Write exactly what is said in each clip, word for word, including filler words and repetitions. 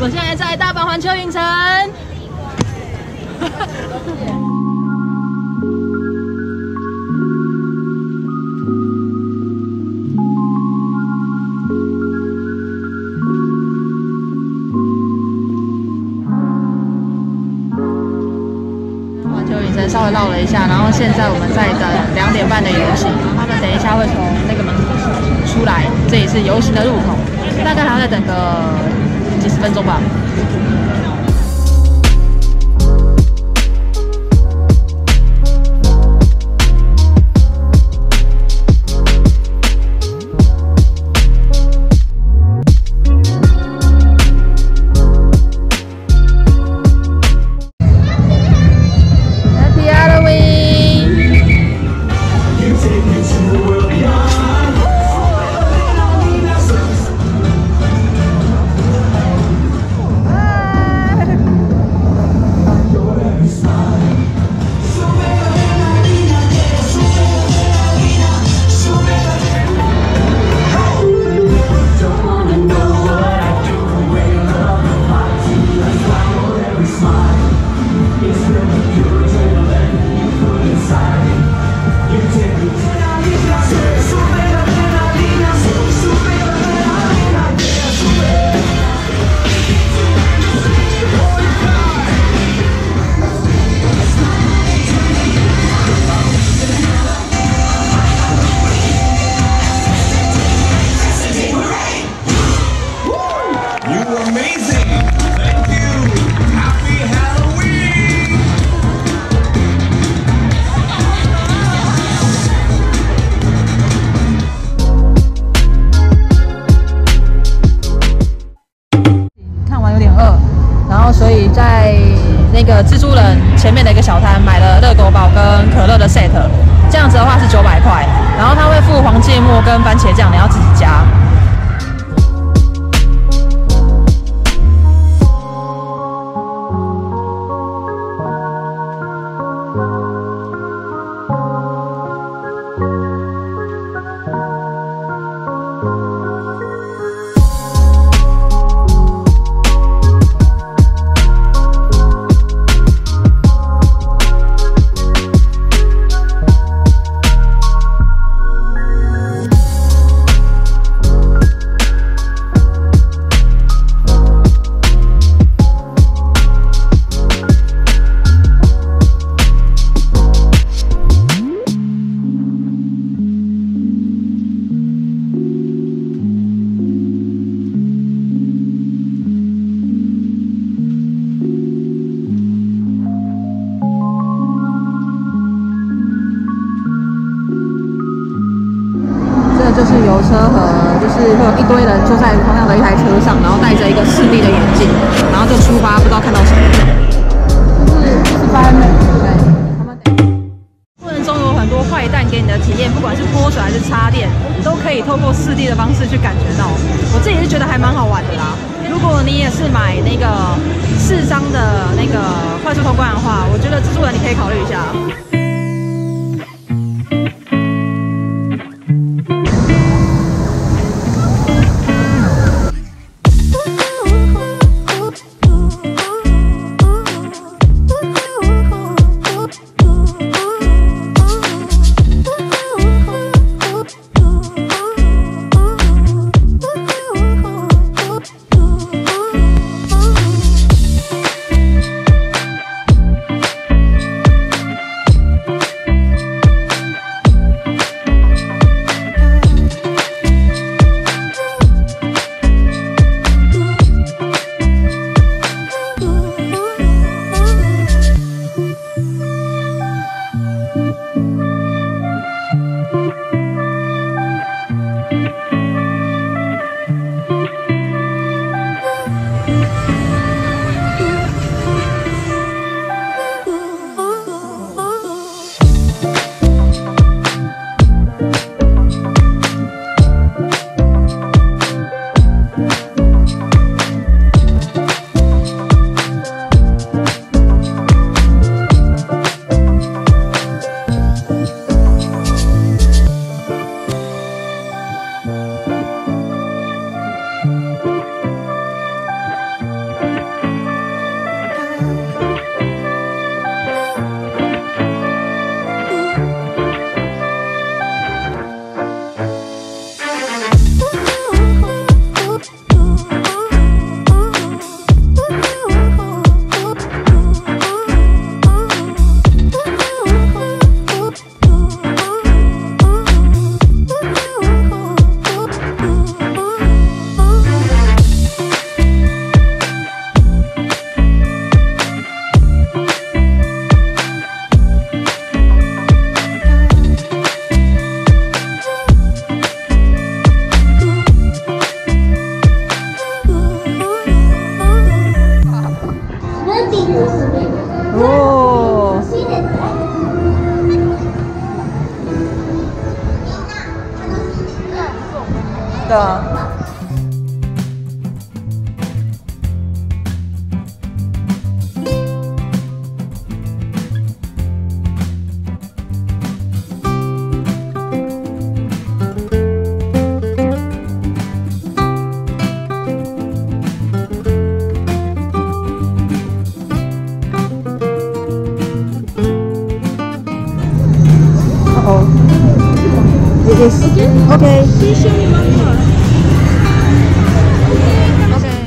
们现在在大阪环球影城。环球影城稍微绕了一下，然后现在我们在等两点半的游行，他们等一下会从那个门出来，这里是游行的入口，大概还要再等个几十分钟吧。所以在那个蜘蛛人前面的一个小摊买了热狗堡跟可乐的 set， 这样子的话是九百块，然后它会附黄芥末跟番茄酱，你要自己加。就是游车河，就是会有一堆人坐在同样的一台车上，然后戴着一个四 D 的眼镜，然后就出发，不知道看到什么。就是就是发美，对，他们过程中有很多坏蛋给你的体验，不管是泼水还是插电，都可以透过四 D 的方式去感觉到。我自己是觉得还蛮好玩的啦。如果你也是买那个四张的那个快速通关的话，我觉得蜘蛛人你可以考虑一下。 对啊。哦 ，it is okay. Please show me one more. Okay.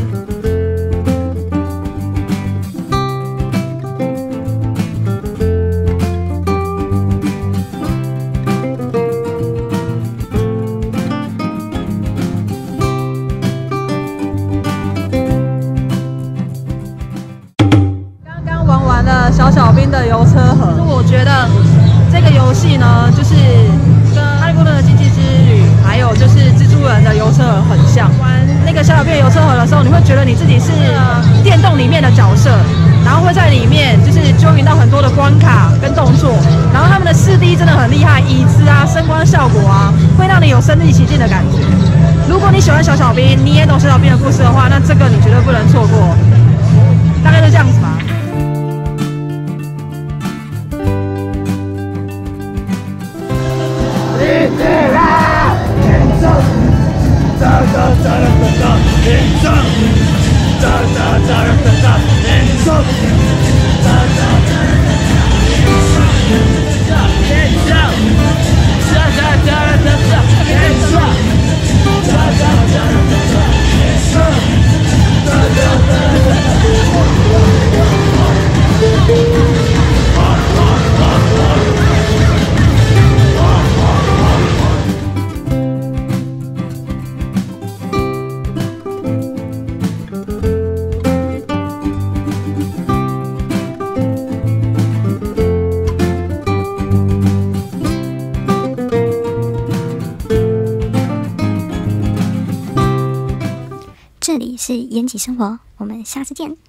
刚刚玩完了小小兵的游车河，我觉得这个游戏呢，就是跟《哈利波特的禁忌之旅》还有就是蜘蛛人的游车河很像。玩那个小小兵的游车河的时候，你会觉得你自己是电动里面的角色，然后会在里面就是揪引到很多的关卡跟动作，然后他们的四 D 真的很厉害，椅子啊、声光效果啊，会让你有身临其境的感觉。如果你喜欢小小兵，你也懂小小兵的故事的话，那这个你绝对不能错过。大概就这样子吧。 这里是延吉生活，我们下次见。